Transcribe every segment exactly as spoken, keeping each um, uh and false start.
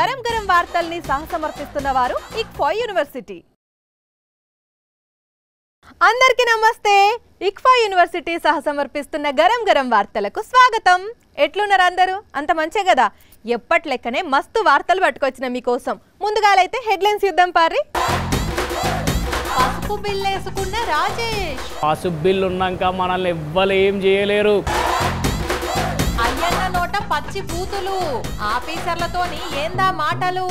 గరం గరం వార్తల్ని సహసమర్పిస్తున్న వారు ఇక్ఫా యూనివర్సిటీ. అందరికీ నమస్తే. ఇక్ఫా యూనివర్సిటీ సహసమర్పిస్తున్న గరం గరం వార్తలకు స్వాగతం. ఎట్లున్నారు అందరూ? అంత మంచే కదా. ఎప్పటి లెక్కనే మస్తు వార్తలు పట్టుకొచ్చిన మీకోసం. ముందుగాలైతే హెడ్లైన్స్ చూద్దాం పారి. పసుపు బిల్లు వేసుకున్న రాజేష్. పసుపు బిల్లు ఉన్నాక మనల్ని ఎవ్వరు ఏం చేయలేరు. అయ్యన్న నోట పచ్చి బూతులు, ఆఫీసర్లతోని ఏందా మాటలు.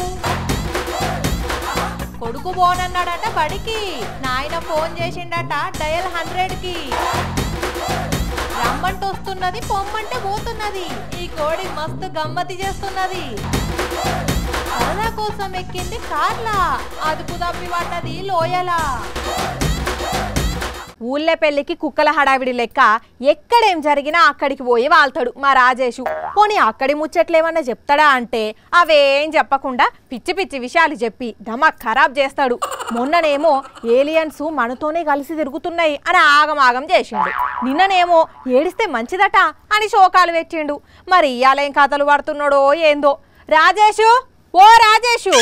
కొడుకు బోనన్నాడట బడికి, నాయన ఫోన్ చేసిండట డయల్ హండ్రెడ్ కి. రమ్మంటే వస్తున్నది, పొమ్మంటే పోతున్నది. ఈ కోడి మస్తు గమ్మతి చేస్తున్నది. సరదా కోసం ఎక్కింది కార్లా, అదుపు తప్పి పడ్డది లోయలా. ఊళ్ళే పెళ్లికి కుక్కల హడావిడి లెక్క ఎక్కడేం జరిగినా అక్కడికి పోయి వాళ్తాడు మా రాజేషు. పోనీ అక్కడి ముచ్చట్లేమన్నా చెప్తాడా అంటే అవేం చెప్పకుండా పిచ్చి పిచ్చి విషయాలు చెప్పి ధమాక్ ఖరాబ్ చేస్తాడు. మొన్ననేమో ఏలియన్స్ మనతోనే కలిసి తిరుగుతున్నాయి అని ఆగమాగం చేసిండు. నిన్ననేమో ఏడిస్తే మంచిదట అని శోకాలు పెట్టిండు. మరి ఇయాలేం కథలు పడుతున్నాడో ఏందో. రాజేషు, ఓ రాజేషు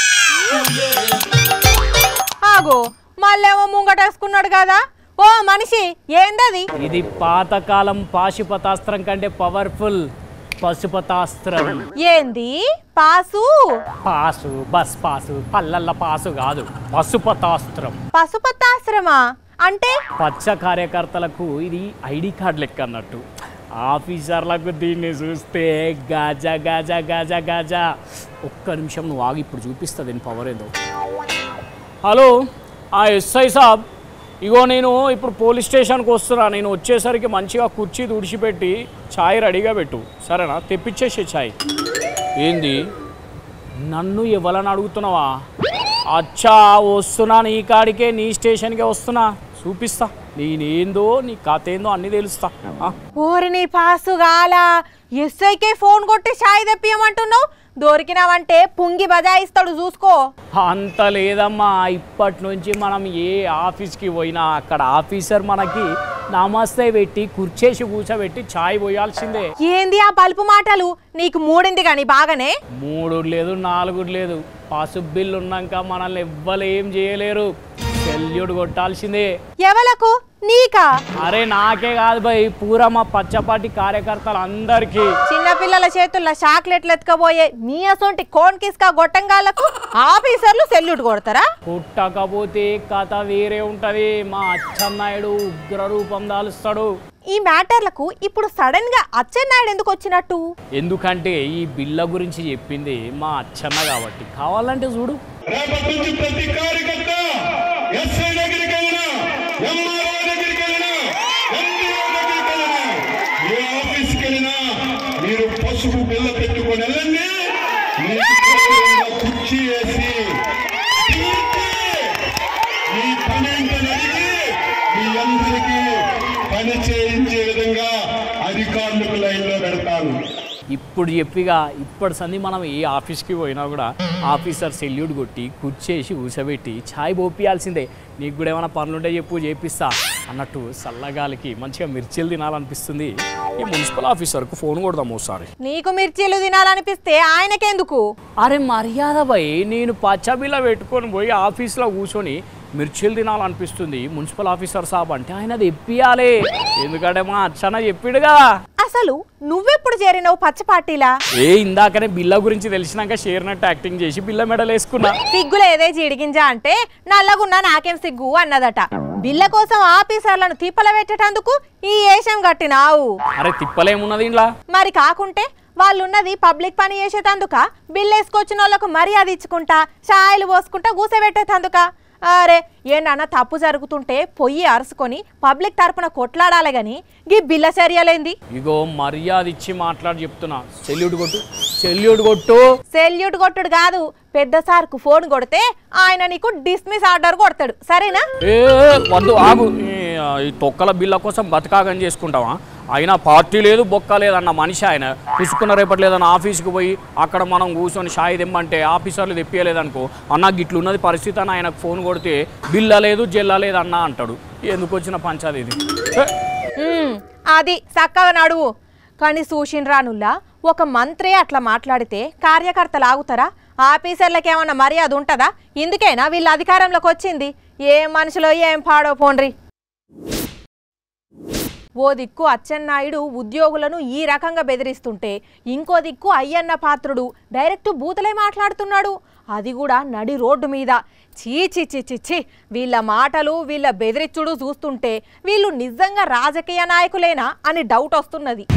ఆగో, మళ్ళేమో ముంగటేసుకున్నాడు కదా. ఓ మనిషి, ఏందది? ఇది పాతకాలం పాశుపతాస్త్రం కంటే పవర్ఫుల్ పశుపతాస్త్రం. ఏంది పాసు? పాసు బస్ పాసు, పల్లల్ల పాసు కాదు, పశుపతాస్త్రం. పశుపతాస్త్రమా అంటే? పచ్చ కార్యకర్తలకు ఇది ఐడి కార్డు లెక్క అన్నట్టు. ఆఫీసర్లకు దీన్ని చూస్తే గాజా గాజా గాజా గాజా. ఒక్క నిమిషం నువ్వు ఆగి, ఇప్పుడు చూపిస్తా దీని పవర్ ఏదో. హలో, ఆ ఎస్ఐ సాబ్, ఇగో నేను ఇప్పుడు పోలీస్ స్టేషన్కి వస్తున్నా. నేను వచ్చేసరికి మంచిగా కుర్చీ తుడిచిపెట్టి ఛాయ్ రెడీగా పెట్టు, సరేనా? తెప్పించేసే ఛాయ్. ఏంది, నన్ను ఎవరని అడుగుతున్నావా? అచ్చా, వస్తున్నా నీ కాడికే, నీ స్టేషన్కే వస్తున్నా. చూపిస్తా నేనేందో, నీ కథ ఏందో అన్నీ తెలుస్తా. ఓరి నీ పాసు గాల, ఎస్ఐకే ఫోన్ కొట్టి ఛాయ్ తెప్పియమంటున్నావు. దొరికినావంటే పుంగి బజాయిస్తాడు, చూసుకో. అంత లేదమ్మా, ఇప్పటి నుంచి మనం ఏ ఆఫీస్కి పోయినా అక్కడ ఆఫీసర్ మనకి నమస్తే పెట్టి కుర్చేసి కూర్చోబెట్టి ఛాయ్ పోయాల్సిందే. ఏంది ఆ బల్పు మాటలు? నీకు మూడింది కానీ బాగానే. మూడు లేదు, నాలుగు లేదు. పసుపు బిల్లు ఉన్నాక మనల్ని ఎవ్వరు ఏం చేయలేరు. సెల్యూట్ కొట్టాల్సిందే. ఎవలకు? నీకా? అరే నాకే కాదు భయ్, పూరా మా పచ్చపాటి కార్యకర్తలు అందరికి. చిన్నపిల్లల చేతుల్లో చాక్లెట్లు ఎత్తుకపోయే మీ అసొంటి కోన్ కిస్కా గొట్టంగాళ్లకు ఆఫీసర్లు సెల్యూట్ కొడతారా? పుట్టకపోతే కథ వేరే ఉంటది. మా అచ్చెన్నాయుడు ఉగ్ర రూపం దాలుస్తాడు. ఈ మ్యాటర్లకు ఇప్పుడు సడన్ గా అచ్చెన్నాయుడు ఎందుకు వచ్చినట్టు? ఎందుకంటే ఈ బిల్ల గురించి చెప్పింది మా అచ్చన్న కాబట్టి. కావాలంటే చూడు. ప్రతి కార్యకర్త ఎస్ఐ దగ్గరికి వెళ్ళినా, ఎంఆర్ఓ దగ్గరికి వెళ్ళినా, ఎండిఓ దగ్గరికి వెళ్ళినా, ఏ ఆఫీస్కి వెళ్ళినా మీరు పసుపు బిల్ల పెట్టుకొని వెళ్ళండి. కుర్చీ వేసి మీ పని ఏంటని అడిగి మీ అందరికీ పని చేయించే విధంగా అధికారులకు లైన్లో పెడతాను. ఇప్పుడు చెప్పిగా ఇప్పటి సంది మనం ఏ ఆఫీస్కి పోయినా కూడా ఆఫీసర్ సెల్యూట్ కొట్టి కూర్చేసి కూర్చోబెట్టి ఛాయ్ పోపియాల్సిందే. నీకు కూడా ఏమైనా పనులుంటే చెప్పు, చేపిస్తా అన్నట్టు. చల్లగాలికి మంచిగా మిర్చీలు తినాలనిపిస్తుంది. ఈ మున్సిపల్ ఆఫీసర్కు ఫోన్ కొడదాం ఒకసారి. నీకు మిర్చీలు తినాలనిపిస్తే ఆయనకెందుకు? అరే మర్యాద భయ్, నేను పచ్చబిల్ల పెట్టుకొని పోయి ఆఫీస్లో కూర్చొని మిర్చీలు తినాలనిపిస్తుంది. మున్సిపల్ ఆఫీసర్ సాబ్ అంటే ఆయన తెప్పియాలి. ఎందుకంటే మా అచ్చన్న చెప్పిడుగా. అసలు నువ్వెప్పుడు చేరినావు పచ్చ పార్టీలా? ఏ ఇందాకనే బిల్ల గురించి తెలిసినాక చేరినట్టు యాక్టింగ్ చేసి బిల్ల మెడల్ వేసుకున్నా. సిగ్గులేదే జీడిగింజా అంటే నల్లగున్నా నాకేం సిగ్గు అన్నదట. బిల్ల కోసం ఆఫీసర్లను తిప్పల పెట్టేటందుకు ఈ ఏషం కట్టినావు. అరే తిప్పలేమున్నది ఇంట్లో? మరి కాకుంటే వాళ్ళున్నది పబ్లిక్ పని చేసేటందుక, బిల్లు వేసుకొచ్చిన వాళ్ళకు మర్యాద ఇచ్చుకుంటా, ఛాయలు పోసుకుంటా కూసబెట్టేటందుక. అరే ఏంటన్న తప్పు జరుగుతుంటే పొయ్యి అరుసుకొని పబ్లిక్ తరపున కొట్లాడాలి గాని గీ బిల్ల చర్యలేంది? ఇగో మర్యాద ఇచ్చి మాట్లాడి చెప్తున్నా. సెల్యూట్ కొట్టు, సెల్యూట్ కొట్టు. సెల్యూట్ కొట్టుడు కాదు, పెద్ద సార్కు ఫోన్ కొడితే ఆయన నీకు డిస్మిస్ ఆర్డర్ కొడతాడు, సరేనా? ఏ వద్దు, ఆగు. ఈ తొక్కల బిల్ల కోసం బతకాగని చేసుకుంటావా? అయినా పార్టీ లేదు, బొక్క లేదన్న మనిషి ఆయన. పుసుకున్న రేపటి లేదన్న ఆఫీస్కి పోయి అక్కడ మనం కూర్చొని షాయి తెమ్మంటే ఆఫీసర్లు తెప్పియలేదనుకో, అన్న గిట్లున్నది పరిస్థితి అని ఆయనకు ఫోన్ కొడితే బిల్ల లేదు జెల్ల లేదు అన్న అంటాడు. ఎందుకు వచ్చిన పంచాది ఇది? అది చక్కగా నడువు. కానీ సూషిన్ రానుల్లా ఒక మంత్రే అట్లా మాట్లాడితే కార్యకర్తలు ఆగుతారా? ఆఫీసర్లకు ఏమన్నా మర్యాద ఉంటుందా? ఇందుకేనా వీళ్ళ అధికారంలోకి వచ్చింది? ఏం మనుషులో ఏం పాడో పోండ్రి. ఓ దిక్కు అచ్చెన్నాయుడు ఉద్యోగులను ఈ రకంగా బెదిరిస్తుంటే ఇంకో దిక్కు అయ్యన్న పాత్రుడు డైరెక్ట్ బూతులే మాట్లాడుతున్నాడు, అది కూడా నడి రోడ్డు మీద. చీ చీ చీ చీ చీ వీళ్ళ మాటలు వీళ్ళ బెదిరిచ్చుడు చూస్తుంటే వీళ్ళు నిజంగా రాజకీయ నాయకులేనా అని డౌట్ వస్తున్నది.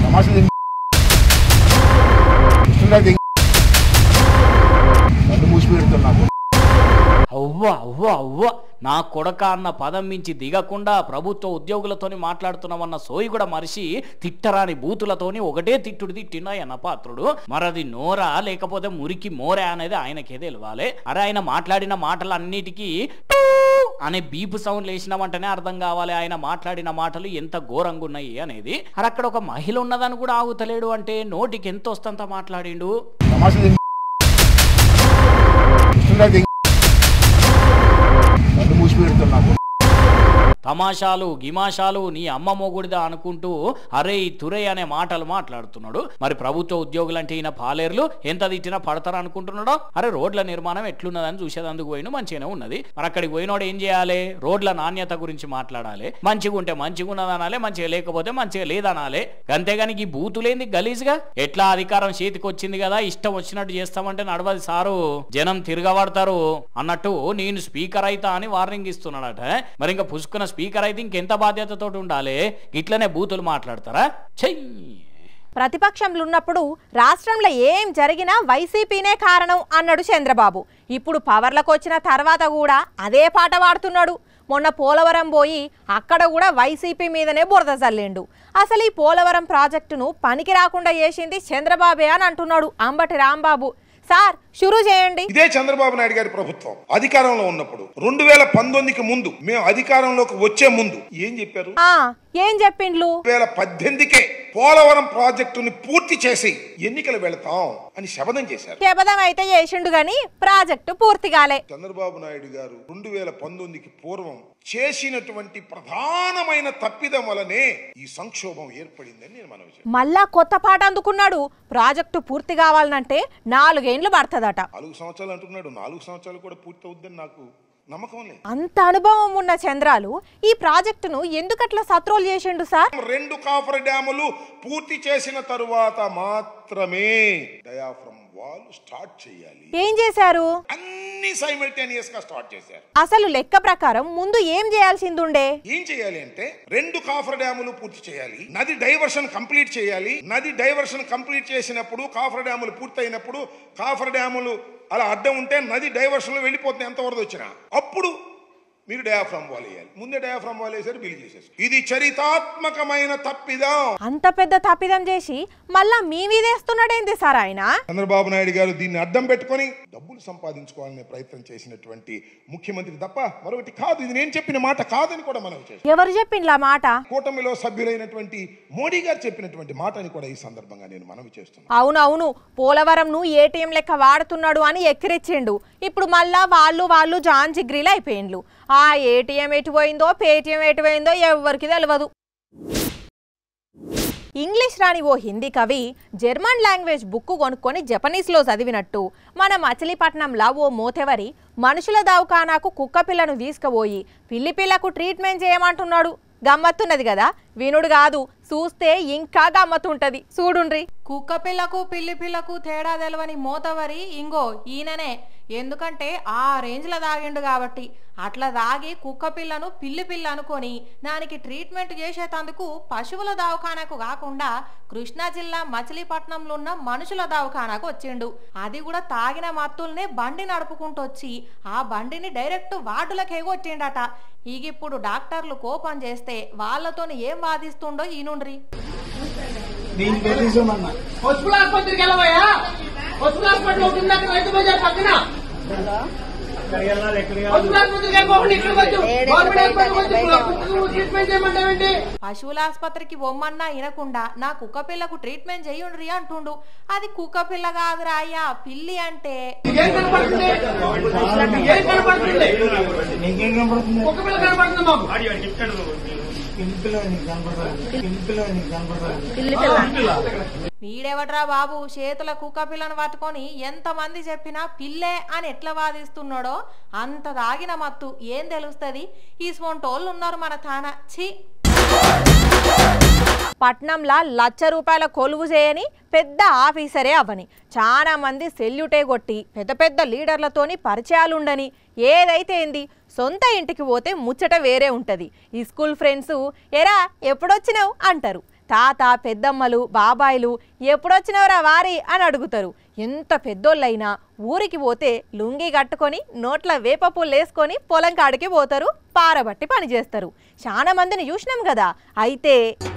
అవ్వ అవ్వ అవ్వ నా కొడక అన్న పదం మించి దిగకుండా ప్రభుత్వ ఉద్యోగులతోని మాట్లాడుతున్నామన్న సోయి కూడా మరిచి తిట్టరాని బూతులతోని ఒకటే తిట్టుడు తిట్టిన అన్న పాత్రుడు. మరది నోరా లేకపోతే మురికి మోరా అనేది ఆయనకే తెలియాలి. అరే ఆయన మాట్లాడిన మాటలన్నిటికీ అనే బీపు సౌండ్ లేచినామంటేనే అర్థం కావాలి ఆయన మాట్లాడిన మాటలు ఎంత ఘోరంగా ఉన్నాయి అనేది. అరే అక్కడ ఒక మహిళ ఉన్నదని కూడా ఆగుతలేడు అంటే నోటికి ఎంత వస్తంత మాట్లాడిండు. తమాషాలు గిమాషాలు నీ అమ్మ మొగుడిదా అనుకుంటూ అరే తురే అనే మాటలు మాట్లాడుతున్నాడు. మరి ప్రభుత్వ ఉద్యోగులంటే ఈయన పాలేర్లు ఎంత తిట్టినా పడతారు అనుకుంటున్నాడో. అరే రోడ్ల నిర్మాణం ఎట్లున్నదని చూసేదందుకు పోయిన మంచిగానే ఉన్నది. మరి అక్కడికి పోయినోడు ఏం చేయాలి? రోడ్ల నాణ్యత గురించి మాట్లాడాలి. మంచిగా ఉంటే మంచిగా ఉన్నదనాలి, మంచిగా లేకపోతే మంచిగా లేదనాలి. అంతేగాని ఈ బూతులేంది గలీజ్గా. ఎట్లా అధికారం చేతికి వచ్చింది కదా ఇష్టం వచ్చినట్టు చేస్తామంటే నడవది సారు, జనం తిరగబడతారు అన్నట్టు నేను స్పీకర్ అయితా అని వార్నింగ్ ఇస్తున్నాడట. మరి ఇంకా పుసుకున్న స్పీకర్ అయితే ఇంకెంత బాధ్యతతో ఉండాలి? ఇట్లనే బూతులు మాట్లాడతారా? చెయ్యి. ప్రతిపక్షంలో ఉన్నప్పుడు రాష్ట్రంలో ఏం జరిగినా వైసీపీనే కారణం అన్నాడు చంద్రబాబు. ఇప్పుడు పవర్లకు వచ్చిన తర్వాత కూడా అదే పాట పాడుతున్నాడు. మొన్న పోలవరం పోయి అక్కడ కూడా వైసీపీ మీదనే బురద చల్లిండు. అసలు ఈ పోలవరం ప్రాజెక్టును పనికి రాకుండా చేసింది చంద్రబాబే అని అంటున్నాడు అంబటి రాంబాబు. సార్ షురూ చేయండి. ఇదే చంద్రబాబు నాయుడు గారి ప్రభుత్వం అధికారంలో ఉన్నప్పుడు రెండు వేల పంతొమ్మిదికి ముందు మేము అధికారంలోకి వచ్చే ముందు ఏం చెప్పారు? ఏం చెప్పిండ్లు? వేల పద్దెనిమిదికే పోలవరం ప్రాజెక్టుని పూర్తి చేసి ఎన్నికలు వెళతాం అని శపథం చేశారు. శపథం అయితే చేసిండు గాని ప్రాజెక్టు పూర్తి కాలే. చంద్రబాబు నాయుడు గారు రెండు వేల పంతొమ్మిదికి పూర్వం చేసినటువంటి ప్రధానమైన తప్పిదం వలనే ఈ సంక్షోభం ఏర్పడిందని నేను మనవి చేశాను. మళ్ళా కొత్త పాట అందుకున్నాడు. ప్రాజెక్టు పూర్తి కావాలంటే నాలుగేండ్లు పడుతుందట. నాలుగు సంవత్సరాలు అంటున్నాడు. నాలుగు సంవత్సరాలు కూడా పూర్తి అవుద్దని నాకు నమ్మకం లేదు. అంత అనుభవం ఉన్న చంద్రాలు ఈ ప్రాజెక్టును ఎందుకట్లా సత్రోలు చేసిండు సార్? రెండు కాఫర్ డ్యాములు పూర్తి చేసిన తరువాత మాత్రమే డయాఫ్రమ్ వాల్ స్టార్ట్ చేయాలి. ఏం చేశారు? అన్ని సైమల్టేనియస్ గా స్టార్ట్ చేశారు. అసలు లెక్క ప్రకారం ముందు ఏం చేయాల్సింది ఉండే? ఏం చేయాలి అంటే రెండు కాఫర్ డ్యాములు పూర్తి చేయాలి, నది డైవర్షన్ కంప్లీట్ చేయాలి. నది డైవర్షన్ కంప్లీట్ చేసినప్పుడు కాఫర్ డ్యాములు పూర్తి అయినప్పుడు కాఫర్ డ్యాములు అలా అడ్డం ఉంటే నది డైవర్షన్ లో వెళ్ళిపోతుంది ఎంత వరద వచ్చినా. అప్పుడు మీరు డయాఫ్రమ్ వాల్ వేయాలి. ముందే డయాఫ్రమ్ వాల్ వేసారు, బిల్లు చేసేసి. ఇది చరితాత్మకమైన తప్పిదం. అంత పెద్ద తప్పిదం చేసి మళ్ళా మీ మీదేస్తున్నాడేంది సార్ ఆయన? చంద్రబాబు నాయుడు గారు దీన్ని అడ్డం పెట్టుకొని డబ్బులు సంపాదించుకోవాలనే ప్రయత్నం చేసినటువంటి ముఖ్యమంత్రి తప్ప మరొకటి కాదు. ఇది నేను చెప్పిన మాట కాదని కూడా మనం చేస్తాం. ఎవరు చెప్పిండ్లా మాట? కూటమిలో సభ్యులైనటువంటి మోడీ గారు చెప్పినటువంటి మాట అని కూడా ఈ సందర్భంగా నేను మనవి చేస్తున్నాను. అవునవును, పోలవరం ను ఏటీఎం లెక్క వాడుతున్నాడు అని ఎక్కిరిచ్చిండు. ఇప్పుడు మళ్ళా వాళ్ళు వాళ్ళు జాన్ జిగ్రీలు అయిపోయిండ్లు. ఆ ఏటీఎం ఎటు పోయిందో పేటీఎం ఎటు పోయిందో ఎవరికి తెలియదు. ఇంగ్లీష్ రాని ఓ హిందీ కవి జర్మన్ లాంగ్వేజ్ బుక్ కొనుక్కొని జపనీస్లో చదివినట్టు మన మచిలీపట్నంలో ఓ మోతెవరి మనుషుల దవాఖానాకు కుక్క పిల్లను తీసుకుపోయి పిల్లి పిల్లకు ట్రీట్మెంట్ చేయమంటున్నాడు. గమ్మత్తున్నది కదా? వినుడు కాదు, చూస్తే ఇంకా గమ్మత్తుంటది. చూడుండ్రి. కుక్క పిల్లకు పిల్లి పిల్లకు తేడా తెలవని మోతవరి ఇంగో ఈయననే. ఎందుకంటే ఆ రేంజ్లో తాగిండు కాబట్టి. అట్లా తాగి కుక్క పిల్లను పిల్లి పిల్ల అనుకొని దానికి ట్రీట్మెంట్ చేసేటందుకు పశువుల దవాఖానాకు కాకుండా కృష్ణా జిల్లా మచిలీపట్నంలో ఉన్న మనుషుల దవాఖానాకు వచ్చిండు. అది కూడా తాగిన మత్తుల్నే బండి నడుపుకుంటూ వచ్చి ఆ బండిని డైరెక్ట్ వార్డులకు ఎగొట్టిండట. ఈగిప్పుడు డాక్టర్లు కోపం చేస్తే వాళ్ళతోని ఏం వాదిస్తుండో ఈనుండ్రి. పశువుల ఆసుపత్రికి బొమ్మన్నా వినకుండా నా కుక్క పిల్లకు ట్రీట్మెంట్ చేయుండ్రి అంటుండు. అది కుక్క పిల్ల కాదురా అయ్యా, పిల్లి అంటే. వీడెవడ్రా బాబు చేతుల కుక్క పిల్లను పట్టుకొని ఎంతమంది చెప్పినా పిల్లే అని ఎట్లా వాదిస్తున్నాడో అంత దాగిన మత్తు ఏం తెలుస్తుంది. ఈ స్వంటోళ్ళు ఉన్నారు మన తాన. ఛీ, పట్నంలా లక్ష రూపాయల కొలువు చేయని పెద్ద ఆఫీసరే అవని చాలా మంది సెల్యూటే కొట్టి పెద్ద పెద్ద లీడర్లతోని పరిచయాలుండని ఏదైతే ఏంది సొంత ఇంటికి పోతే ముచ్చట వేరే ఉంటుంది. ఈ స్కూల్ ఫ్రెండ్స్ ఎరా ఎప్పుడొచ్చినావు అంటారు. తాత పెద్దమ్మలు బాబాయిలు ఎప్పుడొచ్చినవరా వారి అని అడుగుతారు. ఎంత పెద్దోళ్ళైనా ఊరికి పోతే లుంగి కట్టుకొని నోట్ల వేప పుల్లు వేసుకొని పొలం కాడికి పోతారు, పారబట్టి పని చేస్తారు. చాలా మందిని చూసినాం కదా. అయితే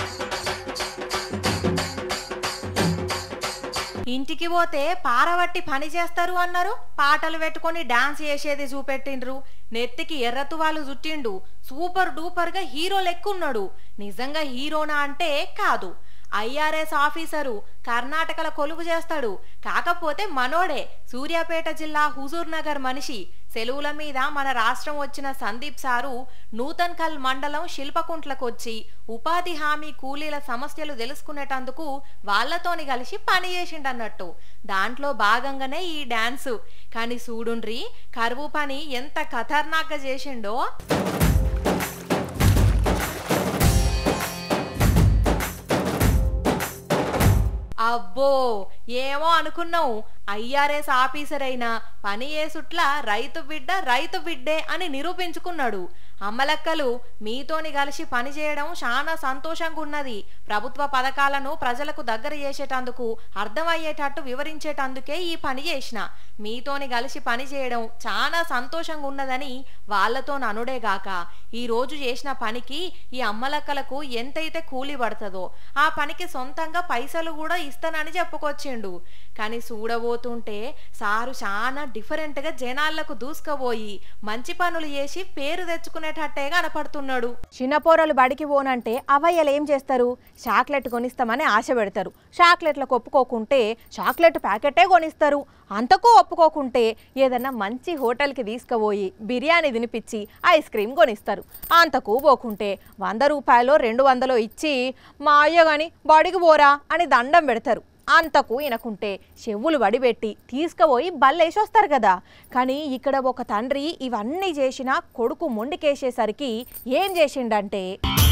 ఇంటికి పోతే పారబట్టి పని చేస్తారు అన్నారు, పాటలు పెట్టుకొని డాన్స్ చేసేది చూపెట్టిండ్రు, నెత్తికి ఎర్రతువాలు చుట్టిండు, సూపర్ డూపర్ గా హీరో లెక్కున్నాడు. నిజంగా హీరోనా అంటే కాదు, ఐఆర్ఎస్ ఆఫీసరు, కర్ణాటకల కొలువు చేస్తాడు. కాకపోతే మనోడే, సూర్యాపేట జిల్లా హుజూర్ నగర్ మనిషి. సెలవుల మీద మన రాష్ట్రం వచ్చిన సందీప్ సారు నూతన్కల్ మండలం శిల్పకుంట్లకు వచ్చి ఉపాధి హామీ కూలీల సమస్యలు తెలుసుకునేటందుకు వాళ్లతోని కలిసి పని చేసిండన్నట్టు. దాంట్లో భాగంగానే ఈ డాన్సు. కానీ చూడుండ్రి కరువు పని ఎంత ఖతర్నాక్గా చేసిండో. అబ్బో ఏమో అనుకున్నావు, ఐఆర్ఎస్ ఆఫీసర్ అయినా పని చేసుట్లా రైతు బిడ్డ రైతు బిడ్డే అని నిరూపించుకున్నాడు. అమ్మలక్కలు మీతోని కలిసి పని చేయడం చాలా సంతోషంగా ఉన్నది. ప్రభుత్వ పథకాలను ప్రజలకు దగ్గర చేసేటందుకు అర్థమయ్యేటట్టు వివరించేటందుకే ఈ పని చేసిన. మీతోని కలిసి పని చేయడం చాలా సంతోషంగా ఉన్నదని వాళ్లతో అనుడేగాక ఈ రోజు చేసిన పనికి ఈ అమ్మలక్కలకు ఎంతైతే కూలి పడుతుందో ఆ పనికి సొంతంగా పైసలు కూడా ఇస్తానని చెప్పుకొచ్చిండు. కానీ చూడబోతుంటే సారు చాలా డిఫరెంట్ గా జనాలకు దూసుకుపోయి మంచి పనులు చేసి పేరు తెచ్చుకునేటట్టే కనపడుతున్నాడు. చిన్నపోరలు బడికి పోనంటే అవయ్యలు ఏం చేస్తారు, చాక్లెట్ కొనిస్తామని ఆశ పెడతారు. చాక్లెట్లకు ఒప్పుకోకుంటే చాక్లెట్ ప్యాకెటే కొనిస్తారు. అంతకు ఒప్పుకోకుంటే ఏదన్నా మంచి హోటల్కి తీసుకుపోయి బిర్యానీ తినిపించి ఐస్ క్రీమ్ కొనిస్తారు. అంతకు పోకుంటే వంద రూపాయలు రెండు వందలు ఇచ్చి మా అయ్య గాని బడికి పోరా అని దండం పెడతారు. అంతకు వినకుంటే చెవులు వడిపెట్టి తీసుకుపోయి బల్లేసి వస్తారు కదా. కానీ ఇక్కడ ఒక తండ్రి ఇవన్నీ చేసిన కొడుకు మొండికేసేసరికి ఏం చేసిండంటే,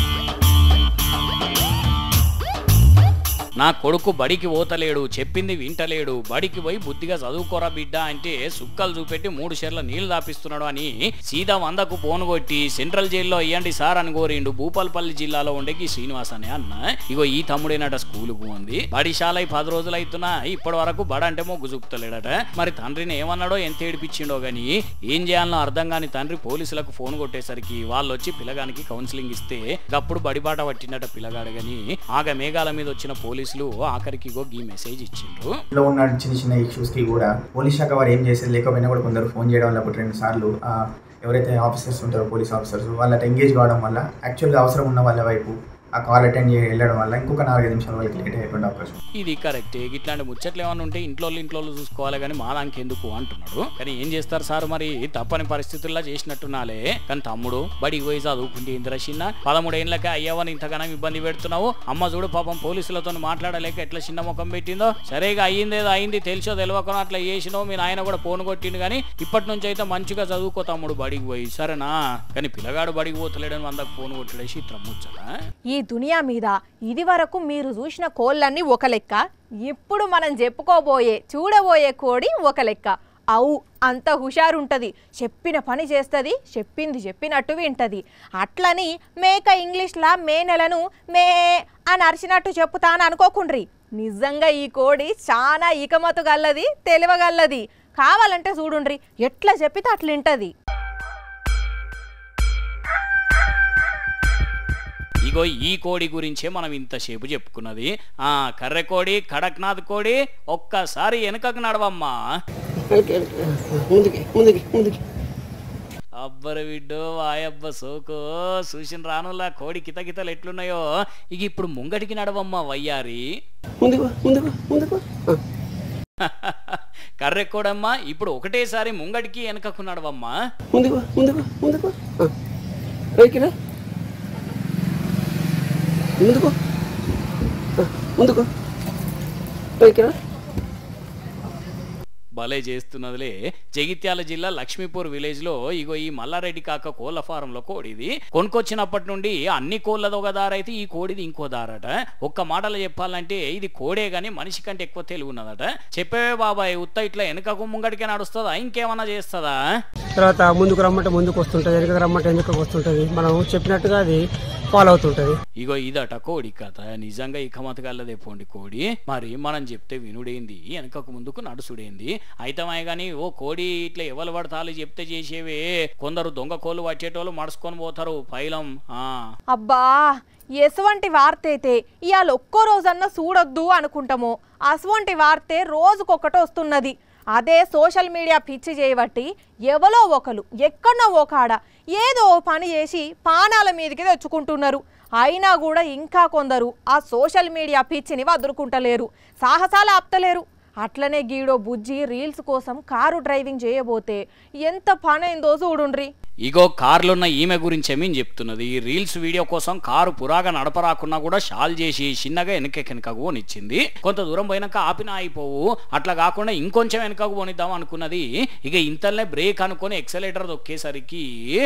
నా కొడుకు బడికి పోతలేడు, చెప్పింది వింటలేడు, బడికి పోయి బుద్ధిగా చదువుకోరా బిడ్డ అంటే సుక్కలు చూపెట్టి మూడు షేర్ల నీళ్లు దాపిస్తున్నాడు అని సీదా వందకు పోను కొట్టి సెంట్రల్ జైల్లో ఇయ్యండి సార్ అని కోరిండు భూపాలపల్లి జిల్లాలో ఉండేకి శ్రీనివాస్ అనే అన్న. ఇగో ఈ తమ్ముడేనట స్కూలుకు ఉంది, బడిశాల పది రోజులు అవుతున్నా ఇప్పటి వరకు బడ అంటే మొగ్గు చూపుతలేడట. మరి తండ్రిని ఏమన్నాడో ఎంత ఏడిపించిండో గాని ఏం చేయాలనో అర్థం కాని తండ్రి పోలీసులకు ఫోన్ కొట్టేసరికి వాళ్ళు వచ్చి పిల్లగానికి కౌన్సిలింగ్ ఇస్తే అప్పుడు బడిబాట పట్టిండట పిల్లగాడు. గాని ఆగ మేఘాల మీద వచ్చిన పోలీసు ఆఖరికి ఈ మెసేజ్ ఇచ్చిండ్రు. లో ఉన్న చిన్న చిన్న ఇష్యూస్ కి కూడా పోలీస్ శాఖ వారు ఏం చేసేది లేకపోయినా కూడా కొందరు ఫోన్ చేయడం వల్ల ఒకటి రెండు సార్లు ఎవరైతే ఆఫీసర్స్ ఉంటారో పోలీస్ ఆఫీసర్స్ వాళ్ళ ఎంగేజ్ కావడం వల్ల యాక్చువల్గా అవసరం ఉన్న వాళ్ళ వైపు ఆ కాల్ అటెండ్ వెళ్ళడం వల్ల ఇంకొక నాలుగైదు నిమిషాల వాళ్ళకి లేట్ అయిపోయిన అవకాశం. ఇది కరెక్టే, ఇట్లాంటి ముచ్చట్లు ఏమైనా ఉంటే ఇంట్లో ఇంట్లో చూసుకోవాలి కానీ మా దానికెందుకు అంటున్నాడు. కానీ ఏం చేస్తారు సార్, మరి తప్పని పరిస్థితుల్లో చేసినట్టున్నాలే. కానీ తమ్ముడు బడికి పోయి చదువుకుంటే ఇందిరా చిన్న పదమూడేళ్ళకే అయ్యావని ఇంతగానం ఇబ్బంది పెడుతున్నావు. అమ్మ చూడు పాపం పోలీసులతో మాట్లాడలేక ఎట్లా చిన్న ముఖం పెట్టిందో. సరేగా అయ్యిందేదో అయింది, తెలిసో తెలియకుండా అట్లా చేసినావు, మీ నాయన కూడా ఫోన్ కొట్టిండు. కానీ ఇప్పటి నుంచి అయితే మంచిగా చదువుకో తమ్ముడు బడికి పోయి, సరేనా. కానీ పిల్లగాడు బడికి పోతలేడని వందకు ఫోన్ కొట్టడేసి ఇట్లా ముచ్చట. ఈ దునియా మీద ఇది వరకు మీరు చూసిన కోళ్ళన్నీ ఒక లెక్క, ఇప్పుడు మనం చెప్పుకోబోయే చూడబోయే కోడి ఒక లెక్క. అవు అంత హుషారుంటది, చెప్పిన పని చేస్తుంది, చెప్పింది చెప్పినట్టు వింటది. అట్లని మేక ఇంగ్లీష్లా మే నెలను మే అని అరిచినట్టు చెప్పుతాను అనుకోకుండ్రి. నిజంగా ఈ కోడి చాలా ఇకమతు గల్లది, తెలివగల్లది. కావాలంటే చూడుండ్రి ఎట్లా చెప్పితే అట్లుంటది. ఇగో ఈ కోడి గురించే మనం ఇంతసేపు చెప్పుకున్నది. ఆ కర్రె కోడి, కడక్నాథ్ కోడి ఒక్కసారి వెనుకకు నడవమ్మా. అబ్బరు విడ్డో వాయబ్బ సోకో చూసిన రానులా కోడి కితకితలు ఎట్లున్నాయో. ఇక ఇప్పుడు ముంగటికి నడవమ్మా వయ్యారి. కర్రె కోడమ్మా ఇప్పుడు ఒకటేసారి ముంగటికి వెనుకకు నడవమ్మా. ముందుకు ముందుకు పైకిరా. భలే చేస్తున్నదిలే. జగిత్యాల జిల్లా లక్ష్మీపూర్ విలేజ్ లో ఇగో ఈ మల్లారెడ్డి కాక కోళ్ల ఫారంలో కోడిది కొనుకొచ్చినప్పటి నుండి అన్ని కోళ్ళది ఒక దారైతే ఈ కోడిది ఇంకో దారట. ఒక్క మాటలో చెప్పాలంటే ఇది కోడే గాని మనిషి కంటే ఎక్కువ తెలివి ఉన్నదట. చెప్పేవే బాబాయ్, ఉత్త ఇట్లా వెనకకు ముంగడికే నడుస్తుందా ఇంకేమన్నా చేస్తుందా? తర్వాత ముందుకు రమ్మంటే ముందుకు వస్తుంటది, వెనకకు రమ్మంటే వెనకకు వస్తుంటది. మనం చెప్పినట్టుగా అది ఫాలో అవుతుంటది. ఇగో ఇదట కోడి కథ. నిజంగా ఇకమతగల్లదే పోండి కోడి. మరి మనం చెప్తే వినుడేంది, వెనకకు ముందుకు నడుసుడేంది. అయితమే గాని ఓ కోడి ఇట్లా ఎవరు పడతాలు చెప్తే చేసేవే. కొందరు దొంగ కోళ్ళు వచ్చేటోళ్ళు మడుచుకొని పోతారు పైలం. ఆ అబ్బా, ఎసువంటి వార్త అయితే ఇవాళ ఒక్కో రోజన్నా చూడొద్దు అనుకుంటాము. అసువంటి వార్తే రోజుకొకటి వస్తున్నది. అదే సోషల్ మీడియా పిచ్చి చేయబట్టి ఎవరో ఒకరు ఎక్కడో ఒకడ ఏదో పని చేసి పానాల మీదకి తెచ్చుకుంటున్నారు. అయినా కూడా ఇంకా కొందరు ఆ సోషల్ మీడియా పిచ్చిని వదులుకుంటలేరు, సాహసాలు ఆపుతలేరు. అట్లనే గీడో బుజ్జి రీల్స్ కోసం కారు డ్రైవింగ్ చేయబోతే ఎంత పని అయిందో చూడుండ్రి. ఇగో కార్లున్న ఈమె గురించి ఏమీ చెప్తున్నది. ఈ రీల్స్ వీడియో కోసం కారు పురాగా నడపరాకున్నా కూడా షాల్ చేసి చిన్నగా వెనకెనకకు పోనిచ్చింది. కొంత దూరం పోయినాక ఆపినా అయిపోవు, అట్లా కాకుండా ఇంకొంచెం వెనకకు పోనిద్దాం అనుకున్నది. ఇక ఇంతలనే బ్రేక్ అనుకొని ఎక్సలేటర్ దొక్కేసరికి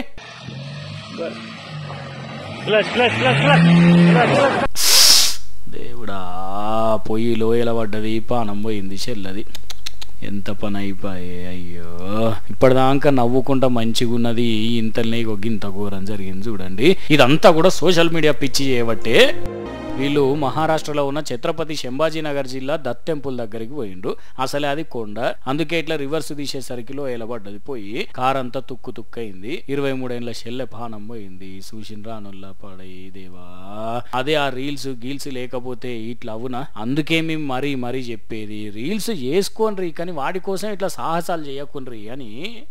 దేవుడా, పొయ్యి లోయల పడ్డది, పానం పోయింది చెల్లది. ఎంత పని అయిపోయే. అయ్యో, ఇప్పటిదాకా నవ్వుకుంటా మంచిగా ఉన్నది, ఇంతలనే ఇంత ఘోరం జరిగింది చూడండి. ఇదంతా కూడా సోషల్ మీడియా పిచ్చి చేయబట్టే. వీళ్ళు మహారాష్ట్రలో ఉన్న ఛత్రపతి సంభాజీనగర్ జిల్లా దత్ టెంపుల్ దగ్గరికి పోయిండ్రు. అసలే అది కొండ, అందుకే ఇట్లా రివర్స్ తీసేసరికి లోయలబడ్డది. పోయి కార్ అంతా తుక్కు తుక్కయింది. ఇరవై మూడేళ్ల చెల్లె పానం పోయింది. చూసిన రానుల్లా పడై దేవా. అదే ఆ రీల్స్ గీల్స్ లేకపోతే ఇట్లా అవునా? అందుకే మేము మరీ మరీ చెప్పేది, రీల్స్ చేసుకోండ్రి కానీ వాడి కోసం ఇట్లా సాహసాలు చేయకుండ్రి అని.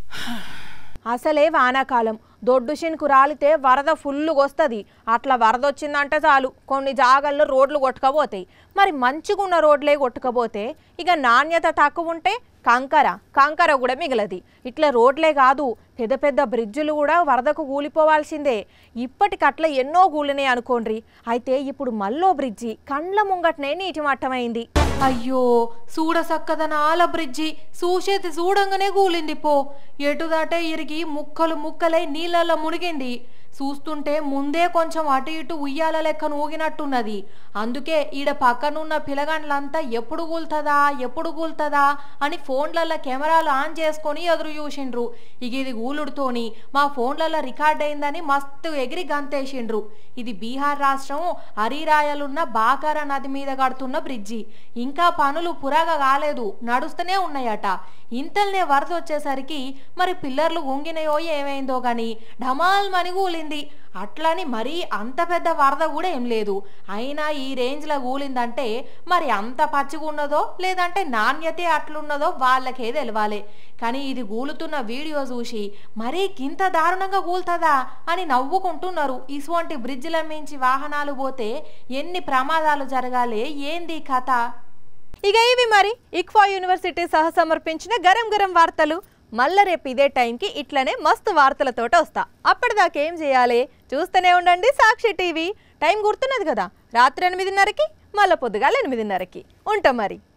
అసలే వానాకాలం, దొడ్డు శినుకు రాలితే వరద ఫుల్లుగా వస్తుంది. అట్లా వరద వచ్చిందంటే చాలు కొన్ని జాగాల్లో రోడ్లు కొట్టుకపోతాయి. మరి మంచిగున్న రోడ్లే కొట్టుకపోతే ఇక నాణ్యత తక్కువ ఉంటే కంకర కంకర కూడా మిగలది. ఇట్లా రోడ్లే కాదు, పెద్ద పెద్ద బ్రిడ్జులు కూడా వరదకు కూలిపోవాల్సిందే. ఇప్పటికట్లా ఎన్నో కూలినాయి అనుకోండ్రి. అయితే ఇప్పుడు మల్లో బ్రిడ్జి కండ్ల ముంగటనే నీటి మట్టమైంది. అయ్యో, చూడ సక్కదనాల బ్రిడ్జి చూసేది చూడంగానే కూలింది పో. ఎటుదాటే ఇరిగి ముక్కలు ముక్కలై నీళ్ళల్లో మునిగింది. చూస్తుంటే ముందే కొంచెం అటు ఇటు ఉయ్యాల లెక్కను ఊగినట్టున్నది. అందుకే ఈడ పక్కనున్న పిలగాండ్లంతా ఎప్పుడు కూలుతుందా ఎప్పుడు కూలుతుందా అని ఫోన్లలో కెమెరాలు ఆన్ చేసుకొని ఎదురు చూసిండ్రు. ఇక ఇది కూలుడుతోని మా ఫోన్లలో రికార్డ్ అయిందని మస్తు ఎగిరి గంతేసిండ్రు. ఇది బీహార్ రాష్ట్రం అరీరాయలున్న బాకార నది మీద కడుతున్న బ్రిడ్జి. ఇంకా పనులు పురాగా కాలేదు, నడుస్తూనే ఉన్నాయట. ఇంతల్నే వరద వచ్చేసరికి మరి పిల్లర్లు గుంగినాయో ఏమైందో గాని ఢమాల్ మని కూలింది. అట్లని మరీ అంత పెద్ద వరద కూడా ఏం లేదు. అయినా ఈ రేంజ్లో కూలిందంటే మరి అంత పచ్చిగా ఉన్నదో లేదంటే నాణ్యతే అట్లున్నదో వాళ్ళకే తెలవాలి. కానీ ఇది కూలుతున్న వీడియో చూసి మరీ కింత దారుణంగా కూలుతుందా అని నవ్వుకుంటున్నారు. ఇటువంటి బ్రిడ్జిల మించి వాహనాలు పోతే ఎన్ని ప్రమాదాలు జరగాలి, ఏంది కథ? ఇక ఇవి మరి ఇక్ఫా యూనివర్సిటీ సహ సమర్పించిన గరం గరం వార్తలు. మళ్ళా రేపు ఇదే టైంకి ఇట్లనే మస్తు వార్తలతోటి వస్తా. అప్పటిదాకా ఏం చేయాలి? చూస్తూనే ఉండండి సాక్షి టీవీ. టైం గుర్తున్నది కదా, రాత్రి ఎనిమిదిన్నరకి, మళ్ళీ పొద్దుగాల ఎనిమిదిన్నరకి ఉంటాం మరి.